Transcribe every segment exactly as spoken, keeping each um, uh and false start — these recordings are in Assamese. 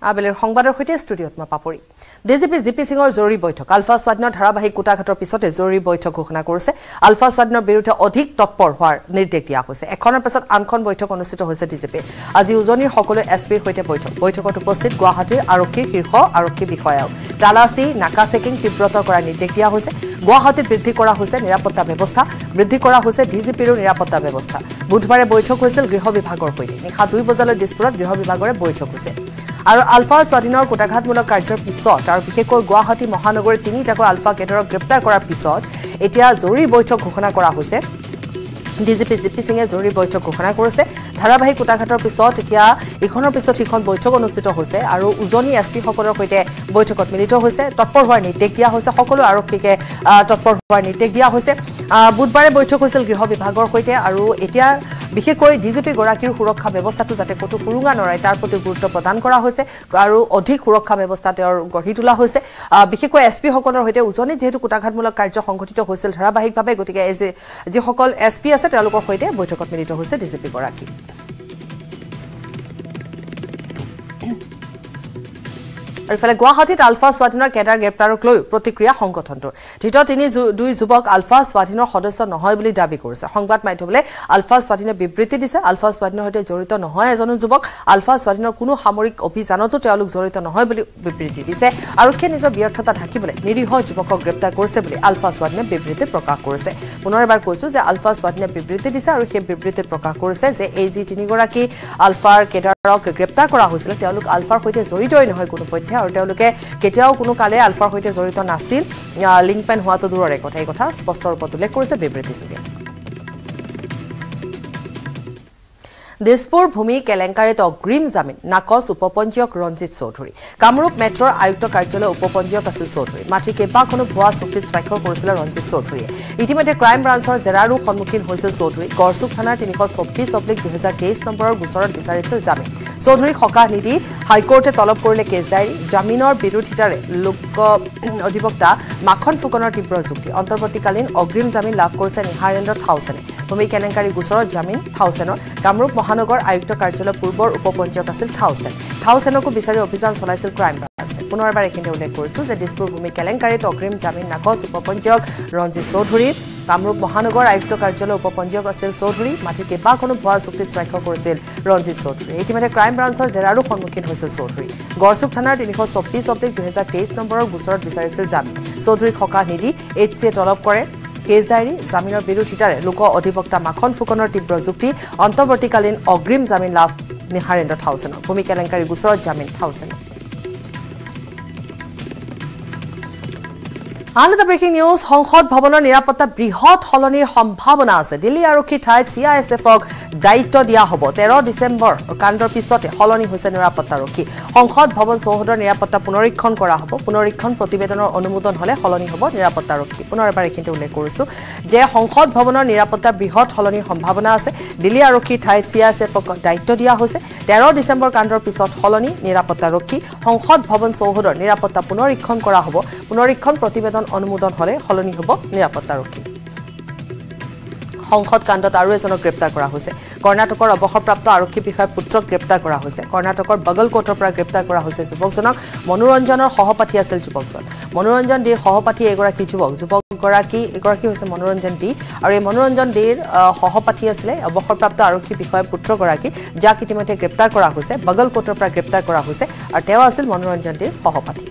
আবেলিৰ সংবাদৰ সৈতে ষ্টুডিঅত মই পাপৰি ডিজিপি জিপি সিঙৰ জৰুৰী বৈঠক আলফা স্বাধীনৰ ধাৰাবাহিক কুটাঘাটৰ পিছতে জৰুৰী বৈঠক ঘোষণা কৰিছে আলফা স্বাধীনৰ বিৰুদ্ধে অধিক তৎপৰ হোৱাৰ নিৰ্দেশ দিয়া হৈছে এখনৰ পিছত আনখন বৈঠক অনুষ্ঠিত হৈছে ডিজিপি আজি উজনিৰ সকলো এছপিৰ সৈতে বৈঠক বৈঠকত উপস্থিত গুৱাহাটীৰ আৰক্ষীৰ শীৰ্ষ আৰক্ষী বিষয়াও তালাচী নাকা চেকিং তীব্ৰতৰ কৰাৰ নিৰ্দেশ দিয়া হৈছে গুৱাহাটীত বৃদ্ধি কৰা হৈছে নিৰাপত্তা ব্যৱস্থা বৃদ্ধি কৰা হৈছে ডিজিপিৰ নিৰাপত্তা ব্যৱস্থা বুধবাৰে বৈঠক হৈছিল গৃহ বিভাগৰ সৈতে নিশা দুই বজালৈ দিছপুৰত গৃহ বিভাগৰে বৈঠক হৈছে আৰু আলফা স্বাধীনৰ কুটাঘাটমূলক কাৰ্যৰ পিছত আৰু বিশেষকৈ গুৱাহাটী মহানগৰীৰ তিনিটাকৈ আলফা কেডাৰক গ্ৰেপ্তাৰ কৰাৰ পিছত এতিয়া জৰুৰী বৈঠক ঘোষণা কৰা হৈছে ডিজিপি জিপি সিঙে জৰুৰী বৈঠক ঘোষণা কৰিছে ধাৰাবাহিক কুটাঘাটৰ পিছত এতিয়া ইখনৰ পিছত সিখন বৈঠক অনুষ্ঠিত হৈছে আৰু উজনি এছপি সকলৰ সৈতে বৈঠকত মিলিত হৈছে তৎপৰ হোৱাৰ নিৰ্দেশ দিয়া হৈছে সকলো আৰক্ষীকে তৎপৰ হোৱাৰ নিৰ্দেশ দিয়া হৈছে বুধবাৰে বৈঠক হৈছিল গৃহ বিভাগৰ সৈতে আৰু এতিয়া বিশেষকৈ ডিজিপি গৰাকীৰ সুৰক্ষা ব্যৱস্থাটো যাতে কতো সুৰুঙা নৰয় তাৰ প্ৰতি গুৰুত্ব প্ৰদান কৰা হৈছে আৰু অধিক সুৰক্ষা ব্যৱস্থা তেওঁৰ গঢ়ি তোলা হৈছে বিশেষকৈ এছপি সকলৰ সৈতে উজনি যেহেতু কুটাঘাটমূলক কাৰ্য সংঘটিত হৈছিল ধাৰাবাহিকভাৱে গতিকে এই যে যিসকল এছপি আছে তেওঁলোকৰ সৈতে বৈঠকত মিলিত হৈছে ডিজিপি গৰাকী আৰু ইফালে গুৱাহাটীত আলফা স্বাধীনৰ কেডাৰ গ্ৰেপ্তাৰক লৈ প্ৰতিক্ৰিয়া সংগঠনটোৰ ধৃত তিনি দুই যুৱক আলফা স্বাধীনৰ সদস্য নহয় বুলি দাবী কৰিছে সংবাদ মাধ্যমলৈ আলফা স্বাধীনে বিবৃতি দিছে আলফা স্বাধীনৰ সৈতে জড়িত নহয় এজন যুৱক আলফা স্বাধীনৰ কোনো সামৰিক অভিযানতো তেওঁলোক জড়িত নহয় বুলি বিবৃতি দিছে আৰক্ষীয়ে নিজৰ ব্যৰ্থতা ঢাকিবলৈ নিৰীহ যুৱকক গ্ৰেপ্তাৰ কৰিছে বুলি আলফা স্বাধীনে বিবৃতি প্ৰকাশ কৰিছে পুনৰ এবাৰ কৈছো যে আলফা স্বাধীনে বিবৃতি দিছে আৰু সেই বিবৃতি প্ৰকাশ কৰিছে যে এই যি তিনিগৰাকী আলফাৰ কেডাৰক গ্ৰেপ্তাৰ কৰা হৈছিল তেওঁলোক আলফাৰ সৈতে জড়িতই নহয় কোনো পধ্যে আৰু তেওঁলোকে কেতিয়াও কোনো কালে আলফাৰ সৈতে জড়িত নাছিল লিংক পেন হোৱাটো দূৰৰে কথা এই কথা স্পষ্ট ৰূপত উল্লেখ কৰিছে বিবৃতিযোগে দিছপুৰ ভূমি কেলেংকাৰীত অগ্ৰিম জামিন নাকচ উপপঞ্জীয়ক ৰঞ্জিত চৌধুৰী কামৰূপ মেট্ৰৰ আয়ুক্ত কাৰ্যালয়ৰ উপপঞ্জীয়ক আছিল চৌধুৰী মাটি কেইবাখনো ভুৱা চুক্তিত স্বাক্ষৰ কৰিছিল ৰঞ্জিত চৌধুৰীয়ে ইতিমধ্যে ক্ৰাইম ব্ৰাঞ্চৰ জেৰাৰো সন্মুখীন হৈছিল চৌধুৰী গড়চুক থানাৰ তিনিশ চৌব্বিছ অব্লিক দুহেজাৰ তেইছ নম্বৰৰ গোচৰত বিচাৰিছিল জামিন চৌধুৰীক সকাহ নিদি হাইকোৰ্টে তলব কৰিলে কেছ ডায়েৰী জামিনৰ বিৰোধিতাৰে লোক অধিবক্তা মাখন ফুকনৰ তীব্ৰ যুক্তি অন্তৰ্বৰ্তীকালীন অগ্ৰিম জামিন লাভ কৰিছে নিহাৰেন্দ্ৰ থাউচেনে ভূমি কেলেংকাৰী গোচৰত জামিন থাউচেনৰ কামৰূপ মহানগৰ আয়ুক্ত কাৰ্যালয়ৰ পূৰ্বৰ উপপঞ্জীয়ক আছিল থাউচেন থাউচেনকো বিচাৰি অভিযান চলাইছিল ক্ৰাইম ব্ৰাঞ্চে পুনৰ এবাৰ এইখিনিতে উল্লেখ কৰিছো যে দিছপুৰ ভূমি কেলেংকাৰীত অগ্ৰিম জামিন নাকচ উপপঞ্জীয়ক ৰঞ্জিত চৌধুৰী কামৰূপ মহানগৰ আয়ুক্ত কাৰ্যালয়ৰ উপপঞ্জীয়ক আছিল চৌধুৰী মাটি কেইবাখনো ভুৱা চুক্তিত স্বাক্ষৰ কৰিছিল ৰঞ্জিত চৌধুৰী ইতিমধ্যে ক্ৰাইম ব্ৰাঞ্চৰ জেৰাৰো সন্মুখীন হৈছিল চৌধুৰী গড়চুক থানাৰ তিনিশ চৌব্বিছ অব্লিক দুহেজাৰ তেইছ নম্বৰৰ গোচৰত বিচাৰিছিল জামিন চৌধুৰীক সকাহ নিদি এইচ চিয়ে তলব কৰে কেছ ডায়েৰী জামিনৰ বিৰোধিতাৰে লোক অধিবক্তা মাখন ফুকনৰ তীব্ৰ যুক্তি অন্তৰ্বৰ্তীকালীন অগ্ৰিম জামিন লাভ নিহাৰেন্দ্ৰ থাউচেনৰ ভূমি কেলেংকাৰী গোচৰত জামিন থাউচেনৰ আন এটা ব্ৰেকিং নিউজ সংসদ ভৱনৰ নিৰাপত্তা বৃহৎ সলনিৰ সম্ভাৱনা আছে দিল্লী আৰক্ষী ঠাইত চি আই এছ এফক দায়িত্ব দিয়া হ'ব তেৰ ডিচেম্বৰ কাণ্ডৰ পিছতে সলনি হৈছে নিৰাপত্তাৰক্ষী সংসদ ভৱন চৌহদৰ নিৰাপত্তা পুনৰীক্ষণ কৰা হ'ব পুনৰীক্ষণ প্ৰতিবেদনৰ অনুমোদন হ'লে সলনি হ'ব নিৰাপত্তাৰক্ষী পুনৰ এবাৰ এইখিনিতে উল্লেখ কৰিছো যে সংসদ ভৱনৰ নিৰাপত্তা বৃহৎ সলনিৰ সম্ভাৱনা আছে দিল্লী আৰক্ষী ঠাইত চি আই এছ এফক দায়িত্ব দিয়া হৈছে তেৰ ডিচেম্বৰ কাণ্ডৰ পিছত সলনি নিৰাপত্তাৰক্ষী সংসদ ভৱন চৌহদৰ নিৰাপত্তা পুনৰীক্ষণ কৰা হ'ব পুনৰীক্ষণ প্ৰতিবেদন অনুমোদন হ'লে সলনি হ'ব নিৰাপত্তাৰক্ষী সংসদ কাণ্ডত আৰু এজনক গ্ৰেপ্তাৰ কৰা হৈছে কৰ্ণাটকৰ অৱসৰপ্ৰাপ্ত আৰক্ষী বিষয়াৰ পুত্ৰক গ্ৰেপ্তাৰ কৰা হৈছে কৰ্ণাটকৰ বগলকোটৰ পৰা গ্ৰেপ্তাৰ কৰা হৈছে যুৱকজনক মনোৰঞ্জনৰ সহপাঠী আছিল যুৱকজন মনোৰঞ্জন দেৰ সহপাঠী এগৰাকী যুৱক যুৱকগৰাকী এগৰাকী হৈছে মনোৰঞ্জন দে আৰু এই মনোৰঞ্জন দেৰ সহপাঠী আছিলে অৱসৰপ্ৰাপ্ত আৰক্ষী বিষয়াৰ পুত্ৰগৰাকী যাক ইতিমধ্যে গ্ৰেপ্তাৰ কৰা হৈছে বগলকোটৰ পৰা গ্ৰেপ্তাৰ কৰা হৈছে আৰু তেওঁ আছিল মনোৰঞ্জন দেৰ সহপাঠী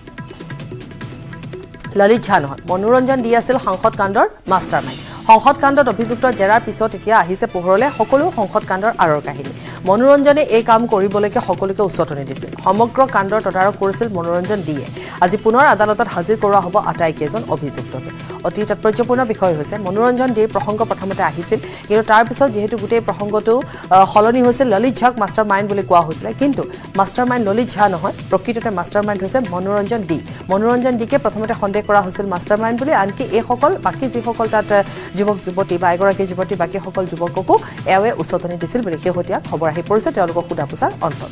ললিত ঝা নহয় মনোৰঞ্জন দি আছিল সংসদ কাণ্ডৰ মাষ্টাৰ মাইণ্ড সংসদ কাণ্ডত অভিযুক্ত জেৰাৰ পিছত এতিয়া আহিছে পোহৰলৈ সকলো সংসদ কাণ্ডৰ আঁৰৰ কাহিনী মনোৰঞ্জনে এই কাম কৰিবলৈকে সকলোকে উচতনি দিছিল সমগ্ৰ কাণ্ডৰ তদাৰক কৰিছিল মনোৰঞ্জন দিয়ে আজি পুনৰ আদালতত হাজিৰ কৰোৱা হ'ব আটাইকেইজন অভিযুক্তকে অতি তাৎপৰ্যপূৰ্ণ বিষয় হৈছে মনোৰঞ্জন দিয়ে প্ৰসংগ প্ৰথমতে আহিছিল কিন্তু তাৰ পিছত যেহেতু গোটেই প্ৰসংগটো সলনি হৈছিল ললিত ঝাক মাষ্টাৰ মাইণ্ড বুলি কোৱা হৈছিল কিন্তু মাষ্টাৰ মাইণ্ড ললিত ঝা নহয় প্ৰকৃততে মাষ্টাৰ মাইণ্ড হৈছে মনোৰঞ্জন দি মনোৰঞ্জন দিকে প্ৰথমতে সন্দেহ কৰা হৈছিল মাষ্টাৰ মাইণ্ড বুলি আনকি এইসকল বাকী যিসকল তাত যুৱক যুৱতী বা এগৰাকী যুৱতী বাকীসকল যুৱককো এওঁৱে উচতনি দিছিল বুলি শেহতীয়া খবৰ আহি পৰিছে তেওঁলোকক সোধা পোছাৰ অন্তত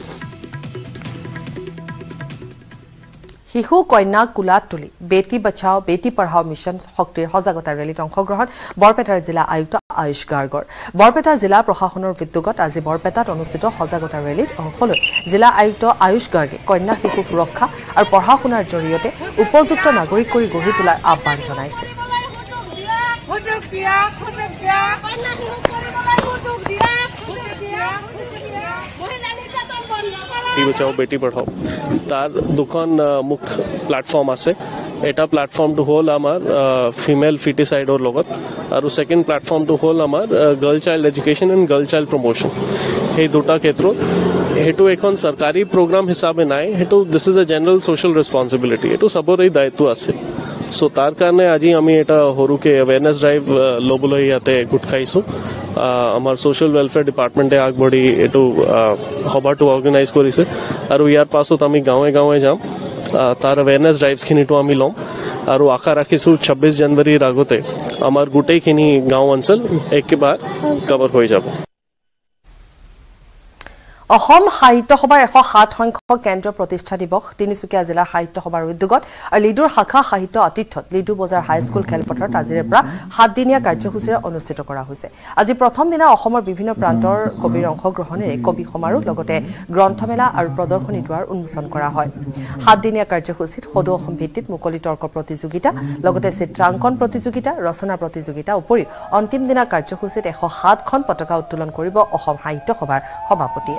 শিশু কন্যাক কুলাত তুলি বেটি বচাও বেটি পঢ়াও মিছন শক্তিৰ সজাগতা ৰেলীত অংশগ্ৰহণ বৰপেটাৰ জিলা আয়ুক্ত আয়ুষ গাৰ্গৰ বৰপেটা জিলা প্ৰশাসনৰ উদ্যোগত আজি বৰপেটাত অনুষ্ঠিত সজাগতা ৰেলীত অংশ লৈ জিলা আয়ুক্ত আয়ুষ গাৰ্গে কন্যা শিশু সুৰক্ষা আৰু পঢ়া শুনাৰ জৰিয়তে উপযুক্ত নাগৰিক কৰি গঢ়ি তোলাৰ আহ্বান জনাইছে বেটি বচাও বেটি পঢ়াও তার দুখন মুখ্য প্ল্যাটফর্ম আছে এটা প্ল্যাটফর্মটো হল আমার ফিমেল ফিটিসাইডৰ লগত আৰু সেকেন্ড প্ল্যাটফর্মটো হল আমার girl child education and girl child promotion এই দুটা ক্ষেত্ৰত হেতু এখন সরকারি প্রোগ্রাম হিসাবে নাই হেতু this is a general social responsibility এটো সবৰে দায়িত্ব আছে সো তাৰ কাৰণে আজি আমি এটা হৰুকে অ্যাওয়ারনেস ড্রাইভ লবলৈ ইয়াতে গোট খাইছো আমাৰ সোশ্যাল ওয়েলফেয়ার ডিপার্টমেন্টে আগবঢ়ি এটো সভাটো অর্গানাইজ কৰিছে আৰু ইয়াৰ পাছত আমি গাঁৱে গাঁৱে যাম তাৰ অ্যাওয়ারনেস ড্রাইভসখিনিটো আমি লম আৰু আশা ৰাখিছো ছাব্বিছ জানুৱাৰীৰ আগতে আমাৰ গোটেইখিনি গাঁও অঞ্চল একেবাৰে কভাৰ হৈ যাব অসম সাহিত্য সভাৰ এশ সাত সংখ্যক কেন্দ্ৰ প্ৰতিষ্ঠা দিৱস তিনিচুকীয়া জিলাৰ সাহিত্য সভাৰ উদ্যোগত আৰু লিডুৰ শাখা সাহিত্য আতিথ্যত লিডু বজাৰ হাইস্কুল খেলপথাৰত আজিৰে পৰা সাতদিনীয়া কাৰ্যসূচীৰে অনুষ্ঠিত কৰা হৈছে আজি প্ৰথম দিনা অসমৰ বিভিন্ন প্ৰান্তৰ কবিৰ অংশগ্ৰহণেৰে কবি সমাৰোহ লগতে গ্ৰন্থমেলা আৰু প্ৰদৰ্শনী দুৱাৰ উন্মোচন কৰা হয় সাতদিনীয়া কাৰ্যসূচীত সদৌ অসম ভিত্তিত মুকলি তৰ্ক প্ৰতিযোগিতা লগতে চিত্ৰাংকন প্ৰতিযোগিতা ৰচনা প্ৰতিযোগিতা উপৰিও অন্তিম দিনা কাৰ্যসূচীত এশ সাতখন পতাকা উত্তোলন কৰিব অসম সাহিত্য সভাৰ সভাপতিয়ে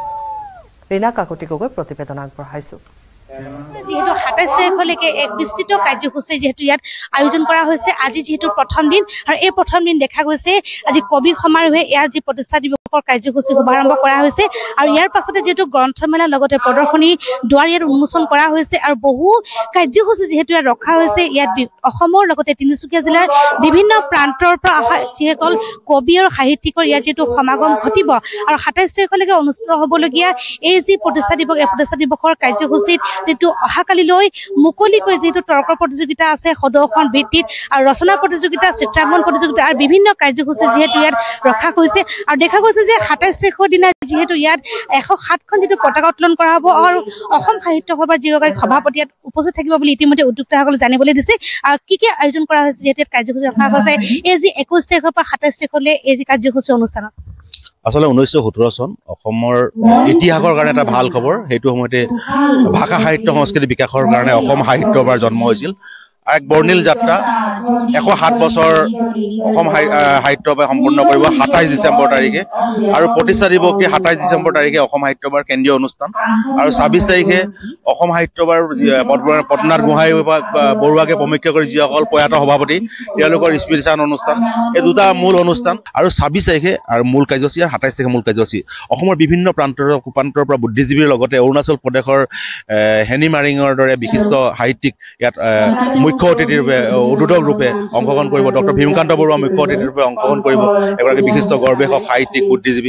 ৰীনা কাকতি গগৈ প্ৰতিবেদন আগবঢ়াইছো যেহেতু সাতাইশ তাৰিখলৈকে এক বিস্তৃত কাৰ্যসূচী যেহেতু ইয়াত আয়োজন কৰা হৈছে আজি যেহেতু প্ৰথম দিন আৰু এই প্ৰথম দিন দেখা গৈছে আজি কবি সমাৰোহে ইয়াৰ যি প্ৰতিষ্ঠা দিৱসৰ কাৰ্যসূচী শুভাৰম্ভ কৰা হৈছে আৰু ইয়াৰ পাছতে যেহেতু গ্ৰন্থমেলা লগতে প্ৰদৰ্শনী দুৱাৰ ইয়াত উন্মোচন কৰা হৈছে আৰু বহু কাৰ্যসূচী যেহেতু ইয়াত ৰখা হৈছে ইয়াত অসমৰ লগতে তিনিচুকীয়া জিলাৰ বিভিন্ন প্ৰান্তৰ পৰা অহা যিসকল কবি আৰু সাহিত্যিকৰ ইয়াত যেহেতু সমাগম ঘটিব আৰু সাতাইশ তাৰিখলৈকে অনুষ্ঠিত হ'বলগীয়া এই যি প্ৰতিষ্ঠা দিৱস এই প্ৰতিষ্ঠা দিৱসৰ কাৰ্যসূচীত যেটো অহাকালিলৈ মুকলিকৈ যেটো তৰ্ক প্ৰতিযোগিতা আছে সদৌ অসম ভিত্তিত আৰু ৰচনা প্ৰতিযোগিতা চিত্ৰাংকন প্ৰতিযোগিতা আৰু বিভিন্ন কাৰ্যসূচী যেহেতু ইয়াত ৰখা হৈছে আৰু দেখা গৈছে যে সাতাইশ তাৰিখৰ দিনা যেহেতু ইয়াত এশ সাতখন যেটো পতাকা উত্তোলন কৰা হ'ব আৰু অসম সাহিত্য সভাৰ যিগৰাকী সভাপতি ইয়াত উপস্থিত থাকিব বুলি ইতিমধ্যে উদ্যোক্তাসকলে জানিবলৈ দিছে আৰু কি কি আয়োজন কৰা হৈছে যেহেতু ইয়াত কাৰ্যসূচী ৰখা হৈছে এই যি একৈশ তাৰিখৰ পৰা সাতাইশ তাৰিখলৈ এই যি কাৰ্যসূচী অনুষ্ঠানত আসলে ঊনৈছশ সোতৰ চন অসমৰ ইতিহাসৰ কাৰণে এটা ভাল খবৰ সেইটো সময়তে ভাষা সাহিত্য সংস্কৃতি বিকাশৰ কাৰণে অসম সাহিত্য সভাৰ জন্ম হৈছিল এক বৰ্ণিল যাত্ৰা এশ সাত বছৰ অসম সাহিত্য সভাই সম্পূৰ্ণ কৰিব সাতাইশ ডিচেম্বৰ তাৰিখে আৰু প্ৰতিষ্ঠা দিৱসে সাতাইশ ডিচেম্বৰ তাৰিখে অসম সাহিত্য সভাৰ কেন্দ্ৰীয় অনুষ্ঠান আৰু ছাব্বিছ তাৰিখে অসম সাহিত্য সভাৰ পদ্মনাথ গোহাঁই বৰুৱাকে প্ৰমুখ্য কৰি যিসকল প্ৰয়াত সভাপতি তেওঁলোকৰ স্মৃতিচাৰণ অনুষ্ঠান এই দুটা মূল অনুষ্ঠান আৰু ছাব্বিছ তাৰিখে আৰু মূল কাৰ্যসূচী আৰু সাতাইছ তাৰিখে মূল কাৰ্যসূচী অসমৰ বিভিন্ন প্ৰান্তৰ কুপান্তৰ পৰা বুদ্ধিজীৱীৰ লগতে অৰুণাচল প্ৰদেশৰ হেনি মাৰিঙৰ দৰে বিশিষ্ট সাহিত্যিক ইয়াত মুখ্য অতিথিৰ ৰূপে উদ্বোধক ৰূপে অংশগ্ৰহণ কৰিব ডক্টৰ ভীমকান্ত বৰুৱা মুখ্য অতিথিৰ ৰূপে অংশগ্ৰহণ কৰিব এগৰাকী বিশিষ্ট গৱেষক সাহিত্যিক বুদ্ধিজীৱী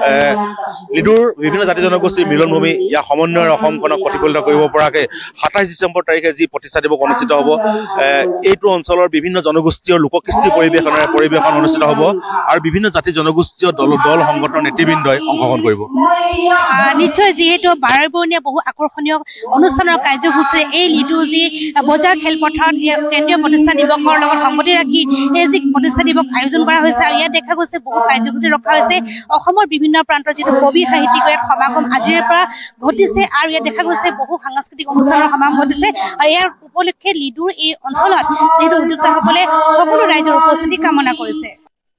লিডুৰ বিভিন্ন জাতি জনগোষ্ঠীৰ মিলনভূমি ইয়াৰ সমন্বয়ৰ অসমখনক প্ৰতিফলিত কৰিব পৰাকৈ সাতাইছ ডিচেম্বৰ তাৰিখে যি প্ৰতিষ্ঠা দিৱস অনুষ্ঠিত হ'ব এইটো অঞ্চলৰ বিভিন্ন জনগোষ্ঠীয় লোককৃষ্টি পৰিৱেশনেৰে পৰিৱেশন অনুষ্ঠিত হ'ব আৰু বিভিন্ন জাতি জনগোষ্ঠীয় দল দল সংগঠনৰ নেতৃবৃন্দই অংশগ্ৰহণ কৰিব নিশ্চয় যিহেতু বাৰবৰণীয়া বহু আকৰ্ষণীয় অনুষ্ঠানৰ কাৰ্যসূচী এই লিডু যি বজাৰ খেলপথাৰত কেন্দ্ৰীয় প্ৰতিষ্ঠা দিৱসৰ লগত সংগতি ৰাখি এই যি প্ৰতিষ্ঠা দিৱস আয়োজন কৰা হৈছে আৰু ইয়াত দেখা গৈছে বহু কাৰ্যসূচী ৰখা হৈছে অসমৰ বিভিন্ন প্ৰান্তৰ যিটো কবি সাহিত্যিক ইয়াত সমাগম আজিৰে পৰা ঘটিছে আৰু ইয়াত দেখা গৈছে বহু সাংস্কৃতিক অনুষ্ঠানৰ সমাগম ঘটিছে আৰু ইয়াৰ উপলক্ষে লিডুৰ এই অঞ্চলত যিহেতু উদ্যোক্তাসকলে সকলো ৰাইজৰ উপস্থিতি কামনা কৰিছে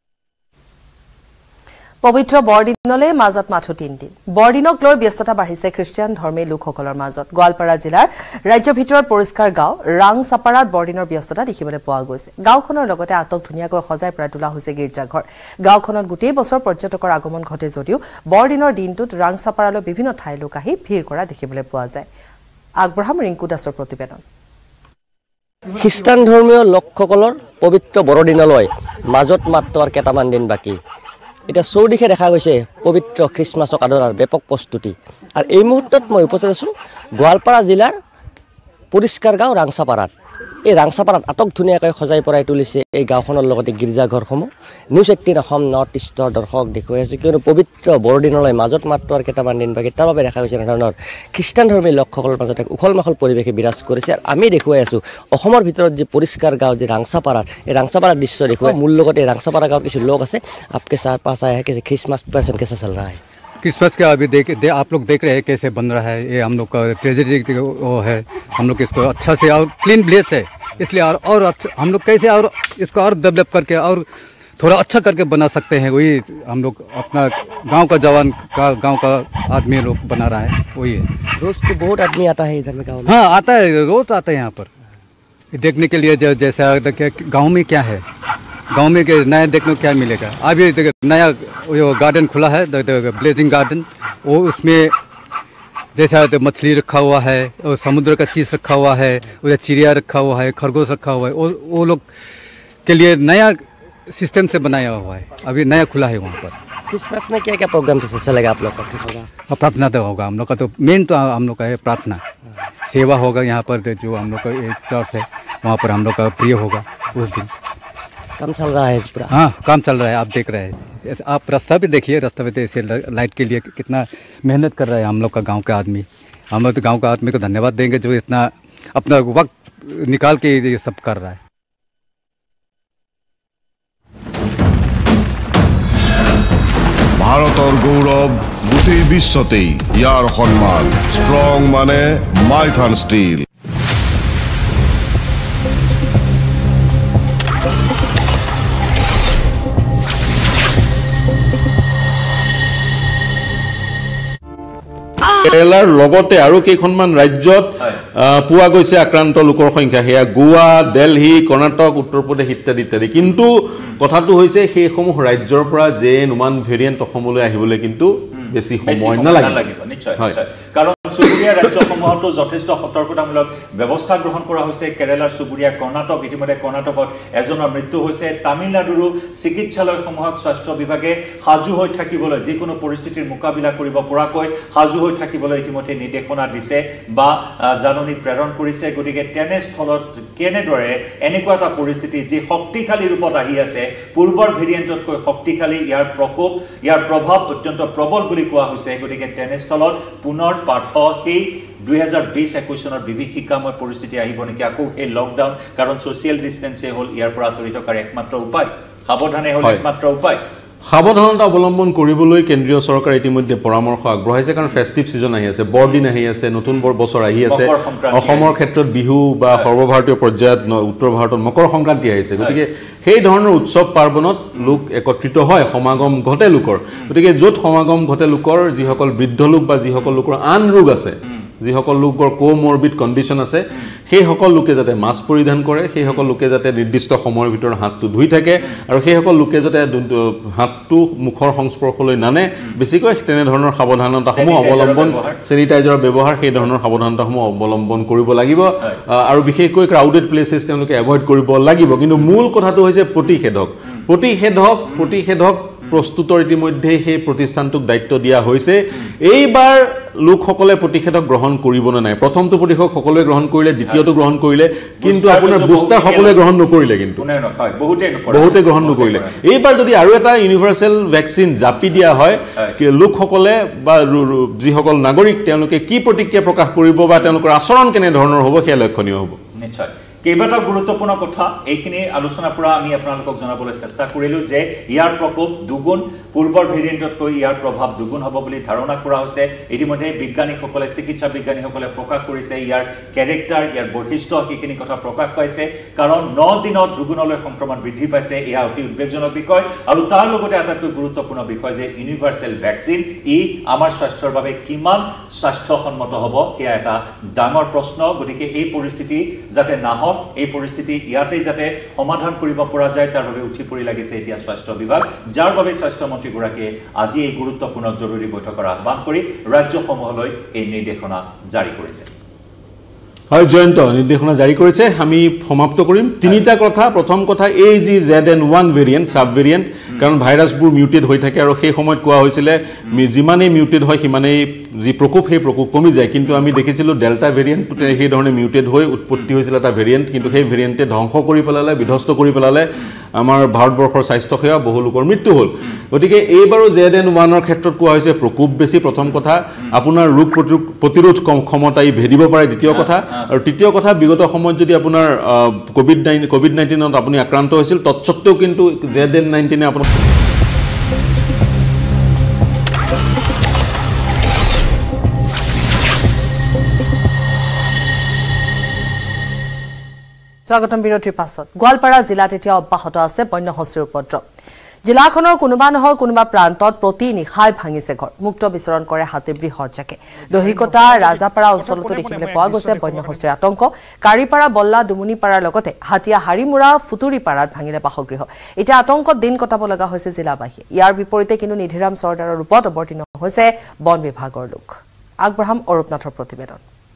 পবিত্ৰ বৰদিনলৈ মাজত মাথো তিনিদিন বৰদিনক লৈ ব্যস্ততা বাঢ়িছে খ্ৰীষ্টিয়ান ধৰ্মী লোকসকলৰ মাজত গোৱালপাৰা জিলাৰ ৰাজ্যৰ ভিতৰত পৰিষ্কাৰ গাঁও ৰাংচাপাৰাত বৰদিনৰ ব্যস্ততা দেখিবলৈ পোৱা গৈছে গাঁওখনৰ লগতে আটক ধুনীয়াকৈ সজাই পৰাই তোলা হৈছে গীৰ্জাঘৰ গাঁওখনত গোটেই বছৰ পৰ্যটকৰ আগমন ঘটে যদিও বৰদিনৰ দিনটোত ৰাংচাপাৰালৈ বিভিন্ন ঠাইৰ লোক আহি ভিৰ কৰা দেখিবলৈ পোৱা যায় আগবঢ়াম ৰিংকু দাসৰ প্ৰতিবেদন খ্ৰীষ্টান ধৰ্মীয় লোকসকলৰ পবিত্ৰ বৰদিনলৈ মাজত মাত্ৰ আৰু কেইটামান দিন বাকী এটা চৌদিশে দেখা গৈছে পবিত্ৰ খ্ৰীষ্টমাছক আদৰাৰ ব্যাপক প্ৰস্তুতি আৰু এই মুহূৰ্তত মই উপস্থিত আছোঁ গোৱালপাৰা জিলাৰ পৰিষ্কাৰ গাঁও ৰাংচাপাৰাত এই ৰাংচাপাৰাত আটক ধুনীয়াকৈ সজাই পৰাই তুলিছে এই গাঁওখনৰ লগতে গীৰ্জাঘৰসমূহ। নিউজ এইটিন অসম নৰ্থ ইষ্টৰ দৰ্শক দেখুৱাই আছোঁ, কিয়নো পবিত্ৰ বৰদিনলৈ মাজত মাত্ৰ আৰু কেইটামান দিন বাকী, তাৰ বাবে দেখা গৈছে এনেধৰণৰ খ্ৰীষ্টান ধৰ্মী লোকসকলৰ মাজত এক উখল মাখল পৰিৱেশে বিৰাজ কৰিছে। আৰু আমি দেখুৱাই আছোঁ অসমৰ ভিতৰত যি পৰিষ্কাৰ গাঁও যি ৰাংচাপাৰাত, এই ৰাংচাপাৰাৰ দৃশ্য দেখুৱাই। মোৰ লগতে এই ৰাংচাপাৰা গাঁৱৰ কিছু লোক আছে। आपके साथ पास आया है कैसे क्रिसमस प्रेजेंट कैसा चल रहा है? क्रिसमस का अभी देख दे, आप लोग देख रहे हैं कैसे बन रहा है। ये हम लोग का ट्रेजरी वो है, हम लोग इसको अच्छा से और क्लीन विलेज है, इसलिए और और अच्छा हम लोग कैसे और इसको और डेवलप करके और थोड़ा अच्छा करके बना सकते हैं, वही हम लोग अपना गांव का जवान का गांव का आदमी लोग बना रहा है, वही है। रोज तो बहुत आदमी आता है इधर में गाँव में? हाँ आता है, रोज आता है यहाँ पर देखने के लिए। जैसा गाँव में क्या है, गांव में के नया देखने को क्या मिलेगा। अभी नया वो गार्डन खुला है, ब्लेजिंग गार्डन, वो उसमें जैसा मछली रखा हुआ है और समुद्र का चीज़ रखा हुआ है, उधर चिड़िया रखा हुआ है, खरगोश रखा हुआ है, वो वो लोग के लिए नया सिस्टम से बनाया हुआ है, अभी नया खुला है वहाँ पर। क्रिसमस में क्या क्या प्रोग्राम चलेगा आप लोग का? होगा प्रार्थना तो होगा, हम लोग का तो मेन तो हम लोग का है प्रार्थना, सेवा होगा यहाँ पर। जो हम लोग का एक चर्च है वहाँ पर हम लोग का प्रिय होगा उस दिन। काम चल रहा है पूरा? हाँ काम चल रहा है, आप देख रहे हैं। आप रास्ता भी देखिए, रास्ता पे ऐसे लाइट के लिए कितना मेहनत कर रहा है हम लोग का गांव का आदमी। हम लोग तो गांव का आदमी को धन्यवाद देंगे जो इतना अपना वक्त निकाल के ये सब कर रहा है। ভাৰতৰ গৌৰৱ গোটেই বিশ্বতেই ইয়াৰ সন্মান। ষ্ট্ৰং মানে মাইথান ষ্টীল। কেৰালাৰ লগতে আৰু কেইখনমান ৰাজ্যত পোৱা গৈছে আক্ৰান্ত লোকৰ সংখ্যা, সেয়া গোৱা, দিল্লী, কৰ্ণাটক, উত্তৰ প্ৰদেশ ইত্যাদি ইত্যাদি। কিন্তু কথাটো হৈছে সেইসমূহ ৰাজ্যৰ পৰা যে নুমান ভেৰিয়েণ্ট অসমলৈ আহিবলৈ কিন্তু বেছি সময় নালাগিব। নিশ্চয় নিশ্চয়, কাৰণ চুবুৰীয়া ৰাজ্যসমূহতো যথেষ্ট সতৰ্কতামূলক ব্যৱস্থা গ্ৰহণ কৰা হৈছে। কেৰালাৰ চুবুৰীয়া কৰ্ণাটক, ইতিমধ্যে কৰ্ণাটকত এজনৰ মৃত্যু হৈছে। তামিলনাডুৰো চিকিৎসালয়সমূহক স্বাস্থ্য বিভাগে সাজু হৈ থাকিবলৈ, যিকোনো পৰিস্থিতিৰ মোকাবিলা কৰিব পৰাকৈ সাজু হৈ থাকিবলৈ ইতিমধ্যে নিৰ্দেশনা দিছে বা জাননী প্ৰেৰণ কৰিছে। গতিকে তেনেস্থলত কেনেদৰে এনেকুৱা এটা পৰিস্থিতি যি শক্তিশালী ৰূপত আহি আছে, পূৰ্বৰ ভেৰিয়েণ্টতকৈ শক্তিশালী, ইয়াৰ প্ৰকোপ, ইয়াৰ প্ৰভাৱ অত্যন্ত প্ৰবল বুলি কোৱা হৈছে। গতিকে তেনেস্থলত পুনৰ পাৰ্থ সেই দুই হাজাৰ বিশ একৈশ চনৰ বিভীষিকাময় পৰিস্থিতি আহিব নেকি? আকৌ সেই লকডাউন, কাৰণ ছ'চিয়েল ডিষ্টেন্সে হ'ল ইয়াৰ পৰা আঁতৰি থকাৰ একমাত্ৰ উপায়, সাৱধানে হ'ল একমাত্ৰ উপায়। সাৱধানতা অৱলম্বন কৰিবলৈ কেন্দ্ৰীয় চৰকাৰে ইতিমধ্যে পৰামৰ্শ আগবঢ়াইছে, কাৰণ ফেষ্টিভ ছিজন আহি আছে, বৰদিন আহি আছে, নতুন বছৰ আহি আছে। অসমৰ ক্ষেত্ৰত বিহু বা সৰ্বভাৰতীয় পৰ্যায়ত উত্তৰ ভাৰতত মকৰ সংক্ৰান্তি আহিছে। গতিকে সেই ধৰণৰ উৎসৱ পাৰ্বণত লোক একত্ৰিত হয়, সমাগম ঘটে লোকৰ। গতিকে য'ত সমাগম ঘটে লোকৰ, যিসকল বৃদ্ধ লোক বা যিসকল লোকৰ আন ৰোগ আছে, যিসকল লোকৰ কোমৰবিড কণ্ডিশ্যন আছে, সেইসকল লোকে যাতে মাস্ক পৰিধান কৰে, সেইসকল লোকে যাতে নিৰ্দিষ্ট সময়ৰ ভিতৰত হাতটো ধুই থাকে, আৰু সেইসকল লোকে যাতে হাতটো মুখৰ সংস্পৰ্শলৈ নানে। বেছিকৈ তেনেধৰণৰ সাৱধানতাসমূহ অৱলম্বন, চেনিটাইজাৰৰ ব্যৱহাৰ, সেই ধৰণৰ সাৱধানতাসমূহ অৱলম্বন কৰিব লাগিব। আৰু বিশেষকৈ ক্ৰাউডেড প্লেচেছ তেওঁলোকে এভইড কৰিব লাগিব। কিন্তু মূল কথাটো হৈছে প্ৰতিষেধক। প্ৰতিষেধক প্ৰতিষেধক প্ৰস্তুতৰ ইতিমধ্যে সেই প্ৰতিষ্ঠানটোক দায়িত্ব দিয়া হৈছে। এইবাৰ লোকসকলে প্ৰতিষেধক গ্ৰহণ কৰিব নে নাই? প্ৰথমটো প্ৰতিষেধক সকলোৱে গ্ৰহণ কৰিলে, দ্বিতীয়টো গ্ৰহণ কৰিলে, কিন্তু আপোনাৰ বুষ্টাৰ সকলোৱে গ্ৰহণ নকৰিলে, কিন্তু বহুতে গ্ৰহণ নকৰিলে। এইবাৰ যদি আৰু এটা ইউনিভাৰ্চেল ভেকচিন জাপি দিয়া হয়, লোকসকলে বা যিসকল নাগৰিক তেওঁলোকে কি প্ৰতিক্ৰিয়া প্ৰকাশ কৰিব বা তেওঁলোকৰ আচৰণ কেনেধৰণৰ হ'ব, সেয়া লক্ষণীয় হ'ব। নিশ্চয় কেইবাটাও গুৰুত্বপূৰ্ণ কথা এইখিনি আলোচনাৰ পৰা আমি আপোনালোকক জনাবলৈ চেষ্টা কৰিলোঁ যে ইয়াৰ প্ৰকোপ দুগুণ, পূৰ্বৰ ভেৰিয়েণ্টতকৈ ইয়াৰ প্ৰভাৱ দুগুণ হ'ব বুলি ধাৰণা কৰা হৈছে। ইতিমধ্যে বিজ্ঞানীসকলে, চিকিৎসা বিজ্ঞানীসকলে প্ৰকাশ কৰিছে ইয়াৰ কেৰেক্টাৰ, ইয়াৰ বৈশিষ্ট্য, সেইখিনি কথা প্ৰকাশ পাইছে। কাৰণ ন দিনত দুগুণলৈ সংক্ৰমণ বৃদ্ধি পাইছে, এয়া অতি উদ্বেগজনক বিষয়। আৰু তাৰ লগতে আটাইতকৈ গুৰুত্বপূৰ্ণ বিষয় যে ইউনিভাৰ্চেল ভেকচিন, ই আমাৰ স্বাস্থ্যৰ বাবে কিমান স্বাস্থ্যসন্মত হ'ব, সেয়া এটা ডাঙৰ প্ৰশ্ন। গতিকে এই পৰিস্থিতি যাতে নাহক, এই পৰিস্থিতি ইয়াতেই যাতে সমাধান কৰিব পৰা যায়, তাৰ বাবে উঠি পৰি লাগিছে এতিয়া স্বাস্থ্য বিভাগ, যাৰ বাবে স্বাস্থ্যমন্ত্ৰীগৰাকীয়ে আজি এই গুৰুত্বপূৰ্ণ জৰুৰী বৈঠকৰ আহ্বান কৰি ৰাজ্যসমূহলৈ এই নিৰ্দেশনা জাৰি কৰিছে। হয় জয়ন্ত, নিৰ্দেশনা জাৰি কৰিছে। আমি সমাপ্ত কৰিম তিনিটা কথা। প্ৰথম কথা, এই যি Z N one variant, sub variant, কাৰণ ভাইৰাছবোৰ মিউটেড হৈ থাকে আৰু সেই সময়ত কোৱা হৈছিলে যিমানেই মিউটেড হয় সিমানেই যি প্ৰকোপ সেই প্ৰকোপ কমি যায় কিন্তু আমি দেখিছিলোঁ ডেল্টা ভেৰিয়েণ্টটোতে সেই ধৰণে মিউটেড হৈ উৎপত্তি হৈছিল এটা ভেৰিয়েণ্ট কিন্তু সেই ভেৰিয়েণ্টে ধ্বংস কৰি পেলালে বিধ্বস্ত কৰি পেলালে আমাৰ ভাৰতবৰ্ষৰ স্বাস্থ্য সেৱা বহু লোকৰ মৃত্যু হ'ল গতিকে এইবাৰো জেড এন ওৱানৰ ক্ষেত্ৰত কোৱা হৈছে প্ৰকোপ বেছি প্ৰথম কথা আপোনাৰ ৰোগ প্ৰতিৰোধ ক্ষমতা ই ভেদিব পাৰে দ্বিতীয় কথা আৰু তৃতীয় কথা বিগত সময়ত যদি আপোনাৰ কোভিড নাইন কোভিড নাইণ্টিনত আপুনি আক্ৰান্ত হৈছিল তৎসত্ত্বেও কিন্তু জেড এন নাইণ্টিনে আপোনাৰ স্বাগতম বিৰতিৰ পাছত গোৱালপাৰা জিলাত এতিয়া অব্যাহত আছে বন্যহস্তীৰ উপদ্ৰৱ জিলাখনৰ কোনোবা নহয় কোনোবা প্ৰান্তত প্ৰতি নিশাই ভাঙিছে ঘৰ মুক্ত বিচৰণ কৰে হাতী বৃহৎ জাকে দহিকটা ৰাজাপাৰা অঞ্চলতো দেখিবলৈ পোৱা গৈছে বন্যহস্তীৰ আতংক কাৰিপাৰা বল্লা দুমুনিপাৰাৰ লগতে হাতিয়া হাৰিমুৰা ফুতুৰিপাৰাত ভাঙিলে বাসগৃহ এতিয়া আতংকত দিন কটাব লগা হৈছে জিলাবাসীয়ে ইয়াৰ বিপৰীতে কিন্তু নিধিৰাম চৰ্দাৰৰ ৰূপত অৱতীৰ্ণ হৈছে বন বিভাগৰ লোক আগবঢ়াম অৰূপনাথৰ প্ৰতিবেদন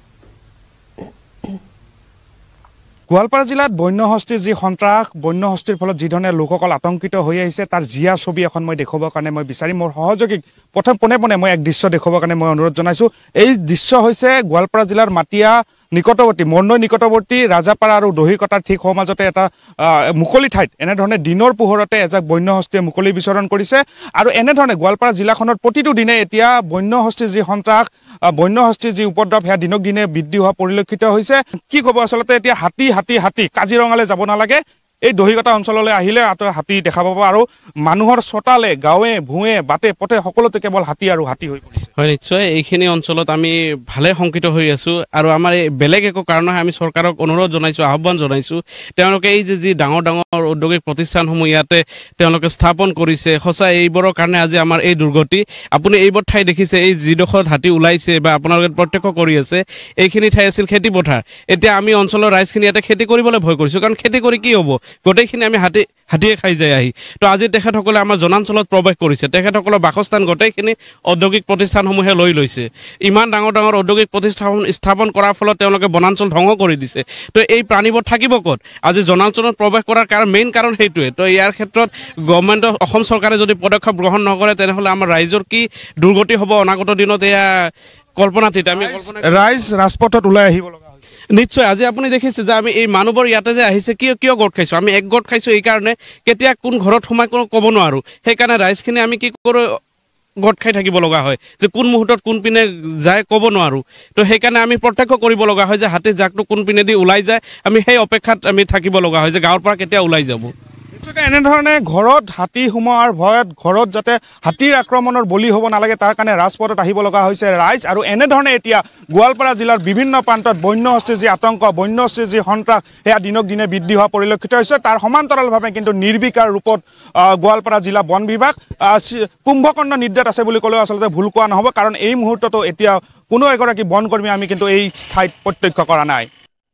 গোৱালপাৰা জিলাত বন্যহস্তীৰ যি সন্ত্ৰাস বন্যহস্তীৰ ফলত যিধৰণে লোকসকল আতংকিত হৈ আহিছে তাৰ জিয়া ছবি এখন মই দেখুৱাবৰ কাৰণে মই বিচাৰিম মোৰ সহযোগীক প্ৰথম পোনে পোনে মই এক দৃশ্য দেখুৱাবৰ কাৰণে মই অনুৰোধ জনাইছোঁ এই দৃশ্য হৈছে গোৱালপাৰা জিলাৰ মাটিয়া নিকটৱৰ্তী মৰ্নৈ নিকটৱৰ্তী ৰাজাপাৰা আৰু দহিকটাৰ ঠিক সমাজতে এটা মুকলি ঠাইত এনেধৰণে দিনৰ পোহৰতে এজাক বন্যহস্তীয়ে মুকলি বিচৰণ কৰিছে আৰু এনেধৰণে গোৱালপাৰা জিলাখনত প্ৰতিটো দিনে এতিয়া বন্যহস্তীৰ যি সন্ত্ৰাস বন্যহস্তীৰ যি উপদ্ৰৱ সেয়া দিনক দিনে বৃদ্ধি হোৱা পৰিলক্ষিত হৈছে কি ক'ব আচলতে এতিয়া হাতী হাতী হাতী কাজিৰঙালৈ যাব নালাগে এই দহিকটা অঞ্চললৈ আহিলে হাতী দেখা পাব আৰু মানুহৰ চোতালে গাঁৱে ভূঁৱে বাটে পথে সকলোতে কেৱল হাতী আৰু হাতী হৈ পৰিছে হয় নিশ্চয় এইখিনি অঞ্চলত আমি ভালে শংকিত হৈ আছো আৰু আমাৰ বেলেগ একো কাৰণ নহয় আমি চৰকাৰক অনুৰোধ জনাইছো আহ্বান জনাইছো তেওঁলোকে এই যে যি ডাঙৰ ডাঙৰ ঔদ্যোগিক প্ৰতিষ্ঠানসমূহ ইয়াতে তেওঁলোকে স্থাপন কৰিছে সঁচা এইবোৰৰ কাৰণে আজি আমাৰ এই দুৰ্গতি আপুনি এইবোৰ ঠাই দেখিছে এই যিডোখৰত হাতী ওলাইছে বা আপোনালোকে প্ৰত্যক্ষ কৰি আছে এইখিনি ঠাই আছিল খেতি পথাৰ এতিয়া আমি অঞ্চলৰ ৰাইজখিনি ইয়াতে খেতি কৰিবলৈ ভয় কৰিছো কাৰণ খেতি কৰি কি হ'ব গোটেইখিনি আমি হাতী হাতীয়ে খাই যায় আহি তো আজি তেখেতসকলে আমাৰ জনাঞ্চলত প্ৰৱেশ কৰিছে তেখেতসকলৰ বাসস্থান গোটেইখিনি ঔদ্যোগিক প্ৰতিষ্ঠানসমূহে লৈ লৈছে ইমান ডাঙৰ ডাঙৰ ঔদ্যোগিক প্ৰতিষ্ঠান স্থাপন কৰাৰ ফলত তেওঁলোকে বনাঞ্চল ধ্বংস কৰি দিছে তো এই প্ৰাণীবোৰ থাকিব ক'ত আজি জনাঞ্চলত প্ৰৱেশ কৰাৰ কাৰণ মেইন কাৰণ সেইটোৱে তো ইয়াৰ ক্ষেত্ৰত গভৰ্ণমেণ্টৰ অসম চৰকাৰে যদি পদক্ষেপ গ্ৰহণ নকৰে তেনেহ'লে আমাৰ ৰাইজৰ কি দুৰ্গতি হ'ব অনাগত দিনত এয়া কল্পনাতীত আমি ৰাইজ ৰাজপথত ওলাই আহিব লগা নিশ্চয় আজি আপুনি দেখিছে যে আমি এই মানুহবোৰ ইয়াতে যে আহিছে কিয় কিয় গোট খাইছোঁ আমি এক গোট খাইছোঁ এইকাৰণে কেতিয়া কোন ঘৰত সোমাই কোনো ক'ব নোৱাৰোঁ সেইকাৰণে ৰাইজখিনি আমি কি কৰোঁ গোট খাই থাকিব লগা হয় যে কোন মুহূৰ্তত কোন পিনে যায় ক'ব নোৱাৰোঁ তো সেইকাৰণে আমি প্ৰত্যক্ষ কৰিব লগা হয় যে হাতী জাকটো কোন পিনেদি ওলাই যায় আমি সেই অপেক্ষাত আমি থাকিব লগা হয় যে গাঁৱৰ পৰা কেতিয়া ওলাই যাব এনেধৰণে ঘৰত হাতী সোমোৱাৰ ভয়ত ঘৰত যাতে হাতীৰ আক্ৰমণৰ বলি হ'ব নালাগে তাৰ কাৰণে ৰাজপথত আহিব লগা হৈছে ৰাইজ আৰু এনেধৰণে এতিয়া গোৱালপাৰা জিলাৰ বিভিন্ন প্ৰান্তত বন্যহস্তীৰ যি আতংক বন্যহস্তীৰ যি সন্ত্ৰাস সেয়া দিনক দিনে বৃদ্ধি হোৱা পৰিলক্ষিত হৈছে তাৰ সমান্তৰালভাৱে কিন্তু নিৰ্বিকাৰ ৰূপত গোৱালপাৰা জিলা বন বিভাগ কুম্ভকৰ্ণ নিদ্ৰাত আছে বুলি ক'লেও আচলতে ভুল কোৱা নহ'ব কাৰণ এই মুহূৰ্ততো এতিয়া কোনো এগৰাকী বনকৰ্মী আমি কিন্তু এই ঠাইত প্ৰত্যক্ষ কৰা নাই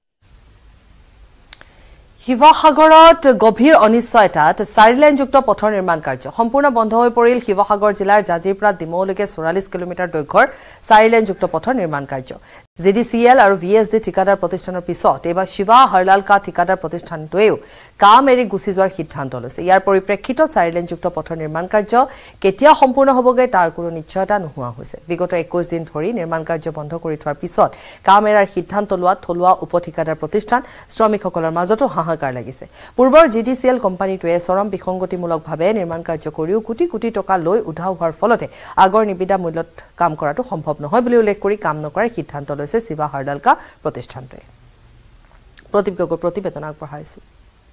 শিৱসাগৰত গভীৰ অনিশ্চয়তাত চাৰিলেনযুক্ত পথৰ নিৰ্মাণ কাৰ্য সম্পূৰ্ণ বন্ধ হৈ পৰিল শিৱসাগৰ জিলাৰ জাজিৰ পৰা ডিমৌলৈকে চৌৰাল্লিছ কিলোমিটাৰ দৈৰ্ঘ্যৰ চাৰিলেনযুক্ত পথৰ নিৰ্মাণ কাৰ্য জি ডি চি এল আৰু ভি এছ ডি ঠিকাদাৰ প্ৰতিষ্ঠানৰ পিছত এইবাৰ শিৱা হৰলালকা ঠিকাদাৰ প্ৰতিষ্ঠানটোৱেও কাম এৰি গুচি যোৱাৰ সিদ্ধান্ত লৈছে ইয়াৰ পৰিপ্ৰেক্ষিতত চাৰিলেনযুক্ত পথৰ নিৰ্মাণ কাৰ্য কেতিয়া সম্পূৰ্ণ হ'বগৈ তাৰ কোনো নিশ্চয়তা নোহোৱা হৈছে বিগত একৈছ দিন ধৰি নিৰ্মাণ কাৰ্য বন্ধ কৰি থোৱাৰ পিছত কাম এৰাৰ সিদ্ধান্ত লোৱাত থলুৱা উপ ঠিকাদাৰ প্ৰতিষ্ঠান শ্ৰমিকসকলৰ মাজতো হাহাকাৰ লাগিছে পূৰ্বৰ জি ডি চি এল কোম্পানীটোৱে চৰম বিসংগতিমূলকভাৱে নিৰ্মাণ কাৰ্য কৰিও কোটি কোটি টকা লৈ উধাও হোৱাৰ ফলতে আগৰ নিবিদা মূল্যত কাম কৰাটো সম্ভৱ নহয় বুলি উল্লেখ কৰি কাম নকৰাৰ সিদ্ধান্ত লৈছে শিৱা হৰলালকা প্ৰতিষ্ঠানটোৱে প্ৰদীপ গগৈৰ প্ৰতিবেদন আগবঢ়াইছোঁ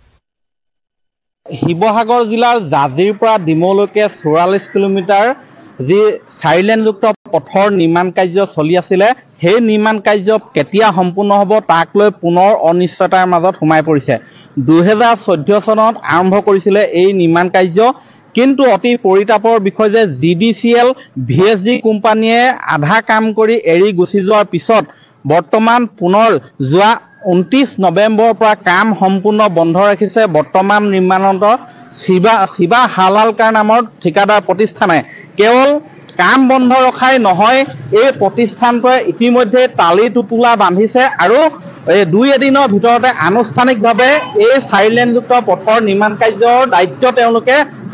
শিৱসাগৰ জিলাৰ জাজিৰ পৰা ডিমৌলৈকে চৌৰাল্লিছ কিলোমিটাৰ যি চাৰিলেনযুক্ত পথৰ নিৰ্মাণ কাৰ্য চলি আছিলে সেই নিৰ্মাণ কাৰ্য কেতিয়া সম্পূৰ্ণ হ'ব তাক লৈ পুনৰ অনিশ্চয়তাৰ মাজত সোমাই পৰিছে দুহেজাৰ চৈধ্য চনত আৰম্ভ কৰিছিলে এই নিৰ্মাণ কাৰ্য কিন্তু অতি পৰিতাপৰ বিষয় যে G D C L V S D কোম্পানীয়ে আধা কাম কৰি এৰি গুচি যোৱাৰ পিছত বৰ্তমান পুনৰ যোৱা ঊনত্ৰিছ নৱেম্বৰৰ পৰা কাম সম্পূৰ্ণ বন্ধ ৰাখিছে বৰ্তমান নিৰ্মাণৰত শিৱা শিৱা হালালকাৰ নামৰ ঠিকাদাৰ প্ৰতিষ্ঠানে কেৱল কাম বন্ধ ৰখাই নহয় এই প্ৰতিষ্ঠানটোৱে ইতিমধ্যে টালি টোপোলা বান্ধিছে আৰু এই দুই এদিনৰ ভিতৰতে আনুষ্ঠানিকভাৱে এই চাৰিলেনযুক্ত পথৰ নিৰ্মাণ কাৰ্যৰ দায়িত্ব তেওঁলোকে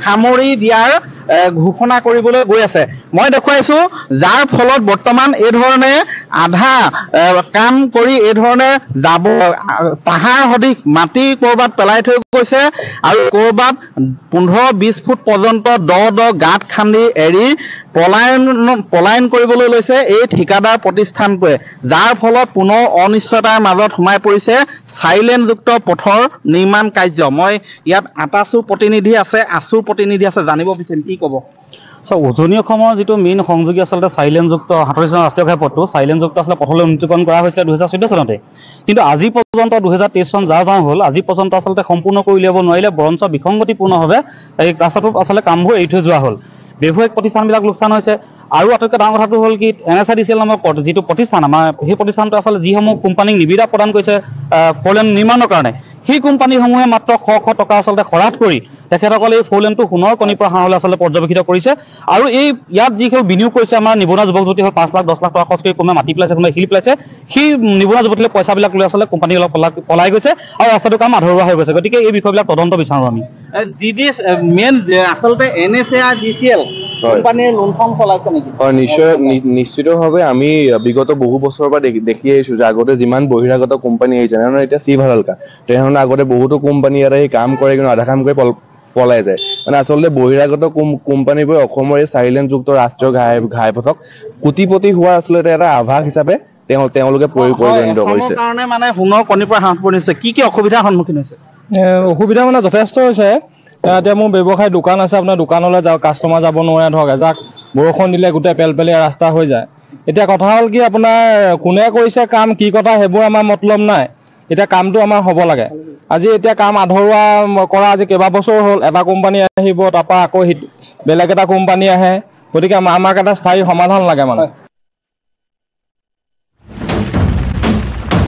সামৰি দিয়াৰ ঘোষণা কৰিবলৈ গৈ আছে মই দেখুৱাইছো যাৰ ফলত বৰ্তমান এই ধৰণে আধা কাম কৰি এই ধৰণে যাব পাহাৰ সদৃশ মাটি কৰবাত পেলাই থৈ গৈছে আৰু কৰবাত পোন্ধৰ বিশ ফুট পৰ্যন্ত দ দ গাঁত খান্দি এৰি পলায়ন পলায়ন কৰিবলৈ লৈছে এই ঠিকাদাৰ প্ৰতিষ্ঠানটোৱে যাৰ ফলত পুনৰ অনিশ্চয়তাৰ মাজত সোমাই পৰিছে চাইলেণ্টযুক্ত পথৰ নিৰ্মাণ কাৰ্য মই ইয়াত আটাচুৰ প্ৰতিনিধি আছে আচুৰ প্ৰতিনিধি আছে জানিব বিচাৰিম কি ক'ব So, উজনি অসমৰ যিটো মেইন সংযোগী আচলতে চাইলেণ্টযুক্ত সাতত্ৰিছ নং ৰাষ্ট্ৰীয় ঘাইপথটো চাইলেণ্টযুক্ত আচলতে পথলৈ উন্নীতকৰণ কৰা হৈছিলে দুহেজাৰ চৈধ্য চনতে কিন্তু আজি পৰ্যন্ত দুহেজাৰ তেইছ চন যাওঁ যাওঁ হ'ল আজি পৰ্যন্ত আচলতে সম্পূৰ্ণ কৰি উলিয়াব নোৱাৰিলে বৰঞ্চ বিসংগতিপূৰ্ণভাৱে এই ৰাস্তাটোৰ আচলতে কামবোৰ এৰি থৈ যোৱা হ'ল ব্যৱসায়িক প্ৰতিষ্ঠানবিলাক লোকচান হৈছে আৰু আটাইতকৈ ডাঙৰ কথাটো হ'ল কি N S I D C L নামৰ যিটো প্ৰতিষ্ঠান আমাৰ সেই প্ৰতিষ্ঠানটো আচলতে যিসমূহ কোম্পানীক নিবিদা প্ৰদান কৰিছে ফ'ৰলেন নিৰ্মাণৰ কাৰণে সেই কোম্পানীসমূহে মাত্ৰ শ শ টকা আচলতে খৰাত কৰি তেখেতসকলে এই ফ'ৰলেনটো সোণৰ কণীৰ পৰা হাঁহলৈ আচলতে পৰ্যবেক্ষিত কৰিছে আৰু এই ইয়াত যিবোৰ বিনিয়োগ কৰিছে আমাৰ নিবনুৱা যুৱক যুৱতী হ'ল পাঁচ লাখ দহ লাখ টকা খৰচ কৰি কোনোবাই মাটি পেলাইছে কোনোবাই শিল পেলাইছে সেই নিবনুৱা যুৱতীলৈ পইচাবিলাক লৈ আচলতে কোম্পানীবিলাক পলাই গৈছে আৰু ৰাস্তাটো কাম আধৰুৱা হৈ গৈছে গতিকে এই বিষয়বিলাক তদন্ত বিচাৰোঁ আমি জি ডি মেইন আচলতে এন এছ এ আৰু ডি চি এল কোম্পানীৰ লোন ফৰ্ম চলাইছে নেকি হয় নিশ্চয় নিশ্চিতভাৱে আমি বিগত বহু বছৰৰ পৰা দেখি আহিছোঁ যে আগতে যিমান বহিৰাগত কোম্পানী আহিছে যেনেধৰণে এতিয়া চি ভাৰালকা তেনেধৰণে আগতে বহুতো কোম্পানী ইয়াত আহি কাম কৰে কিন্তু আধা কাম কৰি পলাই যায় মানে আচলতে বহিৰাগত কোম্পানীবোৰে অসমৰ এই চাইলেণ্টযুক্ত ৰাষ্ট্ৰীয় ঘাই ঘাইপথক কোটিপতি হোৱাৰ আচলতে এটা আভাস হিচাপে তেওঁ তেওঁলোকে পৰিগণিত কৰিছে কাৰণে মানে সোণৰ কণীৰ পৰা হাঁহ পৰিছে কি কি অসুবিধাৰ সন্মুখীন হৈছে অসুবিধা মানে যথেষ্ট হৈছে এতিয়া মোৰ ব্যৱসায় দোকান আছে আপোনাৰ দোকানলৈ যাওঁ কাষ্টমাৰ যাব নোৱাৰে ধৰক এজাক বৰষুণ দিলে গোটেই পেলপেলীয়া ৰাস্তা হৈ যায় এতিয়া কথা হ'ল কি আপোনাৰ কোনে কৰিছে কাম কি কথা সেইবোৰ আমাৰ মতলব নাই এতিয়া কামটো আমাৰ হ'ব লাগে আজি এতিয়া কাম আধৰুৱা কৰা আজি কেইবা বছৰ হ'ল এটা কোম্পানী আহিব তাৰপৰা আকৌ বেলেগ এটা কোম্পানী আহে গতিকে আমাক এটা স্থায়ী সমাধান লাগে মানে